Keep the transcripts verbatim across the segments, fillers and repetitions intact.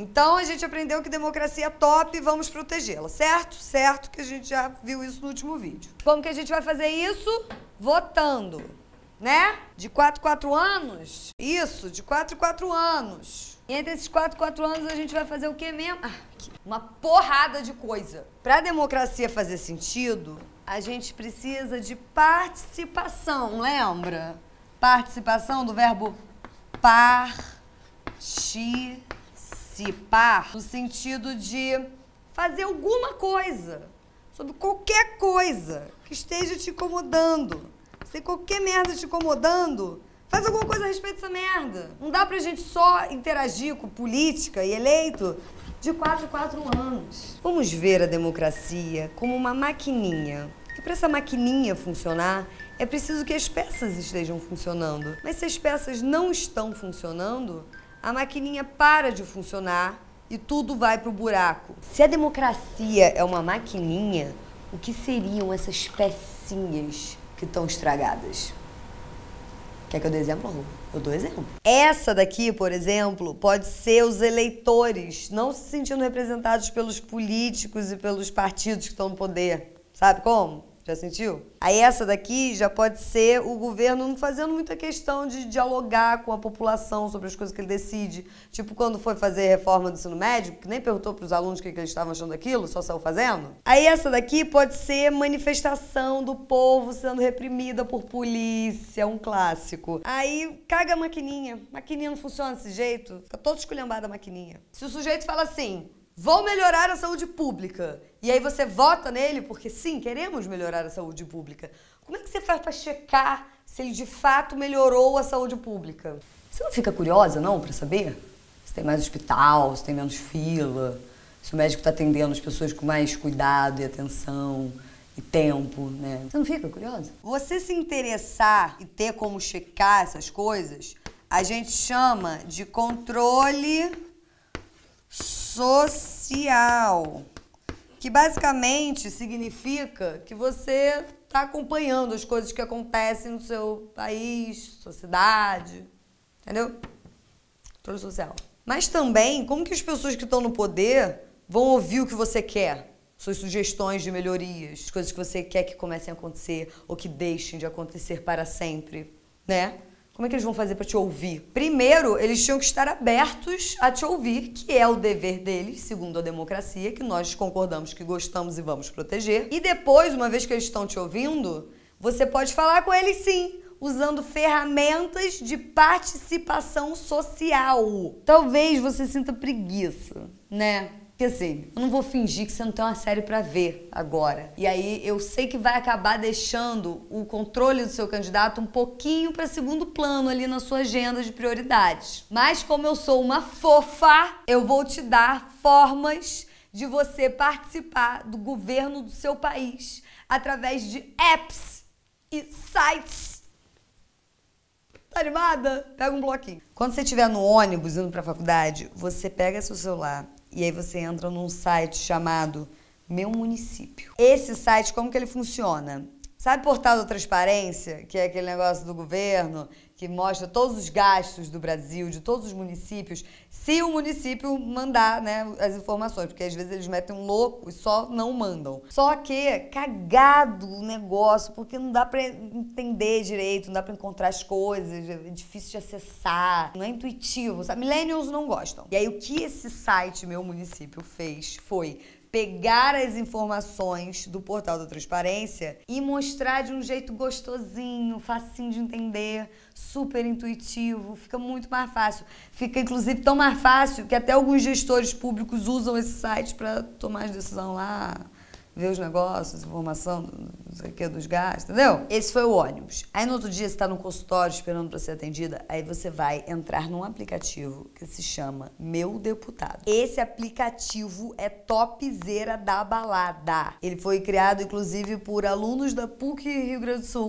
Então a gente aprendeu que democracia é top e vamos protegê-la, certo? Certo que a gente já viu isso no último vídeo. Como que a gente vai fazer isso? Votando, né? De quatro em quatro anos? Isso, de quatro em quatro anos. E entre esses quatro em quatro anos a gente vai fazer o quê mesmo? Ah, uma porrada de coisa. Para a democracia fazer sentido, a gente precisa de participação, lembra? Participação do verbo participar, no sentido de fazer alguma coisa, sobre qualquer coisa que esteja te incomodando. Se tem qualquer merda te incomodando, faz alguma coisa a respeito dessa merda. Não dá pra gente só interagir com política e eleito de quatro em quatro anos. Vamos ver a democracia como uma maquininha. E para essa maquininha funcionar, é preciso que as peças estejam funcionando. Mas se as peças não estão funcionando, a maquininha para de funcionar e tudo vai pro buraco. Se a democracia é uma maquininha, o que seriam essas pecinhas que estão estragadas? Quer que eu dê exemplo? Eu dou exemplo. Essa daqui, por exemplo, pode ser os eleitores não se sentindo representados pelos políticos e pelos partidos que estão no poder. Sabe como? Já sentiu? Aí essa daqui já pode ser o governo não fazendo muita questão de dialogar com a população sobre as coisas que ele decide. Tipo quando foi fazer a reforma do ensino médio, que nem perguntou para os alunos o que, que eles estavam achando daquilo, só saiu fazendo. Aí essa daqui pode ser manifestação do povo sendo reprimida por polícia, um clássico. Aí caga a maquininha. Maquininha não funciona desse jeito, fica todo esculhambada a maquininha. Se o sujeito fala assim, vou melhorar a saúde pública. E aí você vota nele porque, sim, queremos melhorar a saúde pública. Como é que você faz para checar se ele de fato melhorou a saúde pública? Você não fica curiosa, não, para saber? Se tem mais hospital, se tem menos fila, se o médico está atendendo as pessoas com mais cuidado e atenção e tempo, né? Você não fica curiosa? Você se interessar e ter como checar essas coisas, a gente chama de controle social, que basicamente significa que você está acompanhando as coisas que acontecem no seu país, sua cidade, entendeu? Controle social. Mas também, como que as pessoas que estão no poder vão ouvir o que você quer? Suas sugestões de melhorias, coisas que você quer que comecem a acontecer ou que deixem de acontecer para sempre, né? Como é que eles vão fazer para te ouvir? Primeiro, eles tinham que estar abertos a te ouvir, que é o dever deles, segundo a democracia, que nós concordamos que gostamos e vamos proteger. E depois, uma vez que eles estão te ouvindo, você pode falar com eles sim, usando ferramentas de participação social. Talvez você sinta preguiça, né? Porque assim, eu não vou fingir que você não tem uma série pra ver agora. E aí eu sei que vai acabar deixando o controle do seu candidato um pouquinho pra segundo plano ali na sua agenda de prioridades. Mas como eu sou uma fofa, eu vou te dar formas de você participar do governo do seu país através de apps e sites. Tá animada? Pega um bloquinho. Quando você estiver no ônibus indo pra faculdade, você pega seu celular e aí você entra num site chamado Meu Município. Esse site, como que ele funciona? Sabe Portal da Transparência, que é aquele negócio do governo que mostra todos os gastos do Brasil, de todos os municípios, se o município mandar, né, as informações, porque às vezes eles metem um louco e só não mandam. Só que cagado o negócio, porque não dá pra entender direito, não dá pra encontrar as coisas, é difícil de acessar, não é intuitivo, sabe? Millennials não gostam. E aí o que esse site Meu Município fez foi pegar as informações do Portal da Transparência e mostrar de um jeito gostosinho, facinho de entender, super intuitivo, fica muito mais fácil. Fica, inclusive, tão mais fácil que até alguns gestores públicos usam esse site para tomar as decisões lá, ver os negócios, informação, não sei o que, dos gastos, entendeu? Esse foi o ônibus. Aí no outro dia você tá no consultório esperando para ser atendida, aí você vai entrar num aplicativo que se chama Meu Deputado. Esse aplicativo é topzera da balada. Ele foi criado, inclusive, por alunos da P U C Rio Grande do Sul.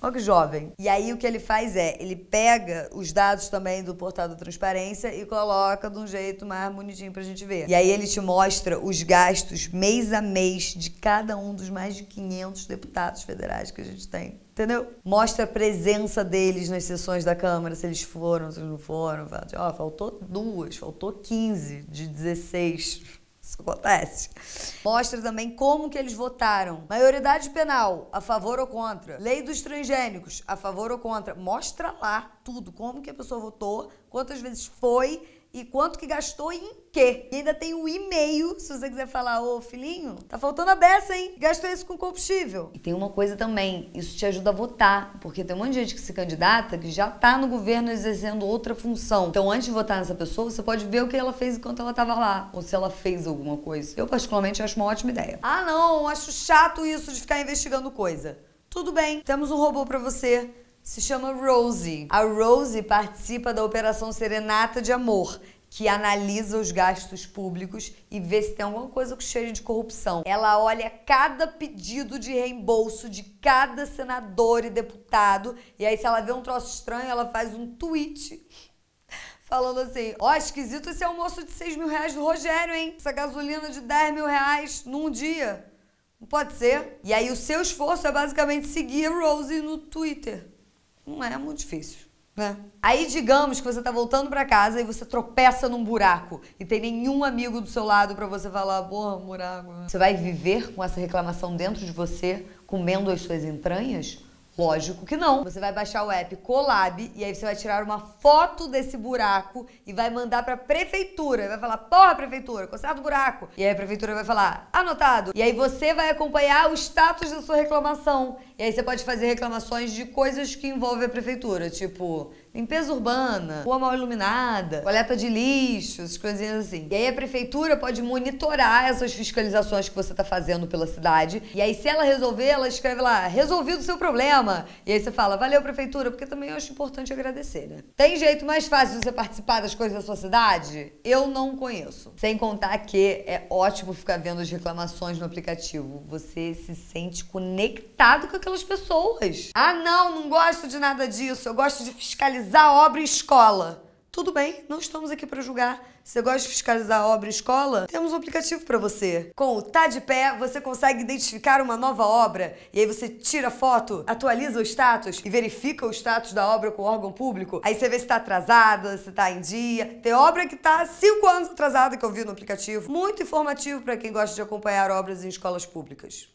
Olha que jovem. E aí o que ele faz é, ele pega os dados também do portal da transparência e coloca de um jeito mais bonitinho pra gente ver. E aí ele te mostra os gastos mês a mês de cada um dos mais de quinhentos deputados federais que a gente tem. Entendeu? Mostra a presença deles nas sessões da Câmara, se eles foram, se eles não foram. Fala, ó, faltou duas, faltou quinze de dezesseis. Isso acontece. Mostra também como que eles votaram. Maioridade penal, a favor ou contra. Lei dos transgênicos, a favor ou contra. Mostra lá tudo, como que a pessoa votou, quantas vezes foi e quanto que gastou e em quê. E ainda tem o e-mail, se você quiser falar, ô filhinho, tá faltando a beça, hein? Gastou isso com combustível. E tem uma coisa também, isso te ajuda a votar, porque tem um monte de gente que se candidata que já tá no governo exercendo outra função. Então, antes de votar nessa pessoa, você pode ver o que ela fez enquanto ela tava lá, ou se ela fez alguma coisa. Eu, particularmente, acho uma ótima ideia. Ah, não, acho chato isso de ficar investigando coisa. Tudo bem, temos um robô pra você. Se chama Rosie. A Rosie participa da Operação Serenata de Amor, que analisa os gastos públicos e vê se tem alguma coisa com cheiro de corrupção. Ela olha cada pedido de reembolso de cada senador e deputado, e aí se ela vê um troço estranho, ela faz um tweet falando assim, ó, oh, esquisito esse almoço de seis mil reais do Rogério, hein? Essa gasolina de dez mil reais num dia. Não pode ser. E aí o seu esforço é basicamente seguir a Rosie no Twitter. Não é muito difícil, né? Aí digamos que você tá voltando pra casa e você tropeça num buraco e tem nenhum amigo do seu lado pra você falar, porra, buraco. Você vai viver com essa reclamação dentro de você, comendo as suas entranhas? Lógico que não. Você vai baixar o app Colab e aí você vai tirar uma foto desse buraco e vai mandar pra prefeitura. E vai falar, porra, prefeitura, conserta o buraco. E aí a prefeitura vai falar, anotado. E aí você vai acompanhar o status da sua reclamação. E aí você pode fazer reclamações de coisas que envolvem a prefeitura, tipo limpeza urbana, rua mal iluminada, coleta de lixos, coisinhas assim. E aí a prefeitura pode monitorar essas fiscalizações que você tá fazendo pela cidade. E aí se ela resolver, ela escreve lá, resolvido o seu problema. E aí você fala, valeu prefeitura, porque também eu acho importante agradecer, né? Tem jeito mais fácil de você participar das coisas da sua cidade? Eu não conheço. Sem contar que é ótimo ficar vendo as reclamações no aplicativo. Você se sente conectado com aquelas pessoas. Ah, não, não gosto de nada disso. Eu gosto de fiscalizar a obra em escola. Tudo bem, não estamos aqui para julgar. Se você gosta de fiscalizar a obra em escola, temos um aplicativo para você. Com o Tá de Pé, você consegue identificar uma nova obra e aí você tira foto, atualiza o status e verifica o status da obra com o órgão público. Aí você vê se tá atrasada, se tá em dia. Tem obra que tá cinco anos atrasada que eu vi no aplicativo. Muito informativo para quem gosta de acompanhar obras em escolas públicas.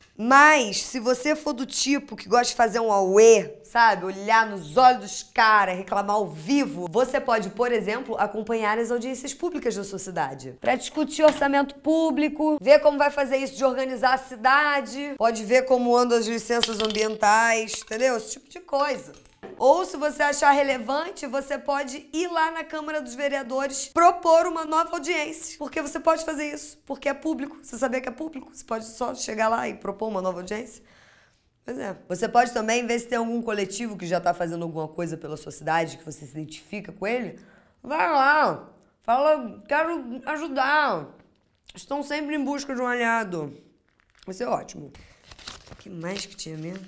Mas, se você for do tipo que gosta de fazer um auê, sabe? Olhar nos olhos dos caras, reclamar ao vivo, você pode, por exemplo, acompanhar as audiências públicas da sua cidade. Pra discutir orçamento público, ver como vai fazer isso de organizar a cidade, pode ver como andam as licenças ambientais, entendeu? Esse tipo de coisa. Ou, se você achar relevante, você pode ir lá na Câmara dos Vereadores propor uma nova audiência. Porque você pode fazer isso, porque é público. Você sabia que é público? Você pode só chegar lá e propor uma nova audiência? Pois é. Você pode também ver se tem algum coletivo que já tá fazendo alguma coisa pela sua cidade, que você se identifica com ele. Vai lá, fala, quero ajudar. Estão sempre em busca de um aliado. Vai ser ótimo. O que mais que tinha mesmo?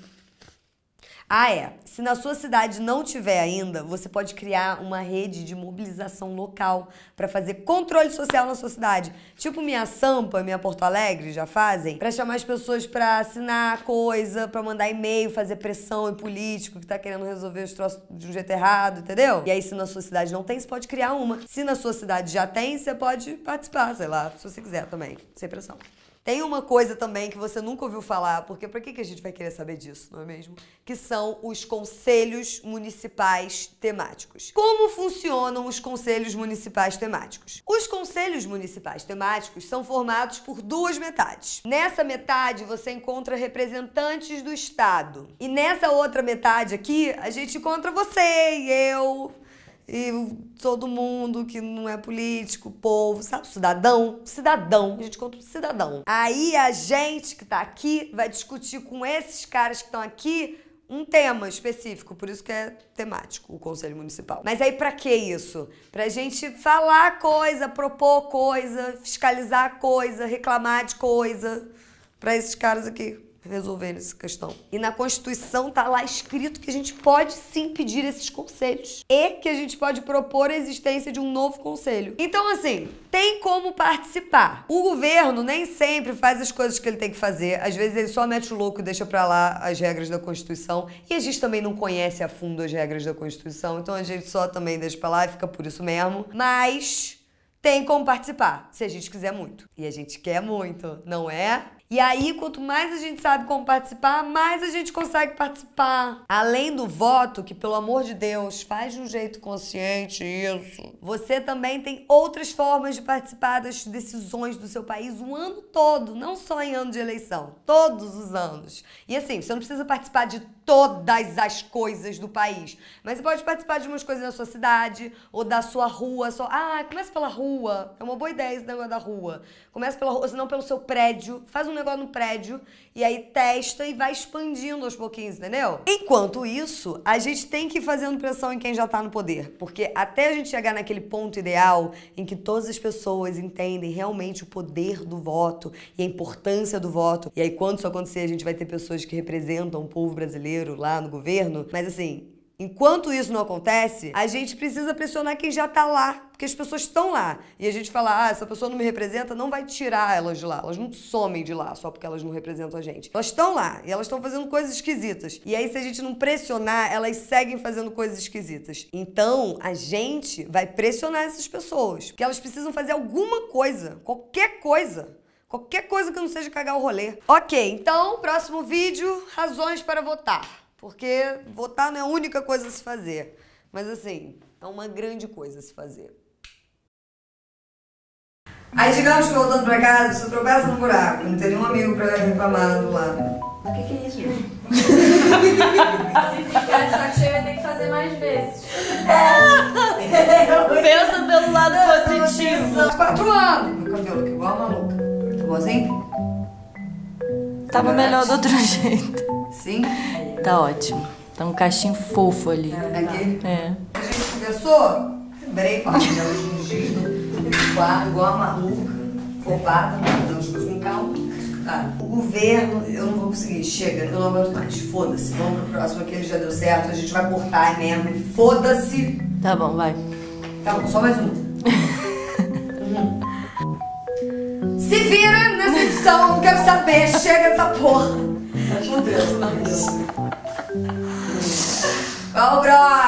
Ah, é. Se na sua cidade não tiver ainda, você pode criar uma rede de mobilização local para fazer controle social na sua cidade. Tipo minha Sampa, minha Porto Alegre já fazem, para chamar as pessoas para assinar coisa, para mandar e-mail, fazer pressão em político que tá querendo resolver os troços de um jeito errado, entendeu? E aí, se na sua cidade não tem, você pode criar uma. Se na sua cidade já tem, você pode participar, sei lá, se você quiser também, sem pressão. Tem uma coisa também que você nunca ouviu falar, porque pra que que a gente vai querer saber disso, não é mesmo? Que são os conselhos municipais temáticos. Como funcionam os conselhos municipais temáticos? Os conselhos municipais temáticos são formados por duas metades. Nessa metade você encontra representantes do Estado. E nessa outra metade aqui, a gente encontra você e eu... e todo mundo que não é político, povo, sabe? Cidadão, cidadão, a gente conta um cidadão. Aí a gente que tá aqui vai discutir com esses caras que estão aqui um tema específico, por isso que é temático o Conselho Municipal. Mas aí pra que isso? Pra gente falar coisa, propor coisa, fiscalizar coisa, reclamar de coisa, pra esses caras aqui. resolver essa questão. E na Constituição tá lá escrito que a gente pode sim pedir esses conselhos e que a gente pode propor a existência de um novo conselho. Então, assim, tem como participar. O governo nem sempre faz as coisas que ele tem que fazer. Às vezes ele só mete o louco e deixa pra lá as regras da Constituição. E a gente também não conhece a fundo as regras da Constituição, então a gente só também deixa pra lá e fica por isso mesmo. Mas tem como participar, se a gente quiser muito. E a gente quer muito, não é? E aí, quanto mais a gente sabe como participar, mais a gente consegue participar. Além do voto, que pelo amor de Deus, faz de um jeito consciente isso, você também tem outras formas de participar das decisões do seu país o ano todo, não só em ano de eleição, todos os anos. E assim, você não precisa participar de todas as coisas do país, mas você pode participar de umas coisas da sua cidade ou da sua rua. Só, ah, começa pela rua, é uma boa ideia esse negócio da rua. Começa pela rua, se não pelo seu prédio, faz um negócio no prédio e aí testa e vai expandindo aos pouquinhos, entendeu? Enquanto isso, a gente tem que ir fazendo pressão em quem já tá no poder, porque até a gente chegar naquele ponto ideal em que todas as pessoas entendem realmente o poder do voto e a importância do voto, e aí quando isso acontecer a gente vai ter pessoas que representam o povo brasileiro lá no governo, mas assim, enquanto isso não acontece, a gente precisa pressionar quem já tá lá, porque as pessoas estão lá. E a gente fala, ah, essa pessoa não me representa, não vai tirar elas de lá. Elas não somem de lá só porque elas não representam a gente. Elas estão lá e elas estão fazendo coisas esquisitas. E aí, se a gente não pressionar, elas seguem fazendo coisas esquisitas. Então, a gente vai pressionar essas pessoas, porque elas precisam fazer alguma coisa, qualquer coisa. Qualquer coisa que não seja cagar o rolê. Ok, então, próximo vídeo, razões para votar. Porque votar não é a única coisa a se fazer. Mas assim, é uma grande coisa a se fazer. Aí digamos que voltando pra casa, você tropeça no buraco, não tem nenhum amigo pra reclamar do lado. Mas o que, que é isso, gente? Se ficar de saco cheio, vai ter que fazer mais vezes. É. Pensa pelo lado positivo. Quatro anos. Meu cabelo aqui igual a maluca. Tá bom assim? Tava melhor do outro jeito. Sim? Tá ótimo. Tá um cachinho fofo ali. Aqui? É. A gente começou, lembrei, com a janela de quadro, igual a maluca, fobada, dando as coisas com calma. Tá. O governo, eu não vou conseguir, chega, eu não aguento mais, foda-se, vamos pro próximo, aquele já deu certo, a gente vai cortar mesmo, foda-se. Tá bom, vai. Tá bom, só mais um. Uhum. Se vira nessa edição, não quero saber, chega dessa porra. Acontece, não é isso. Vamos, bro!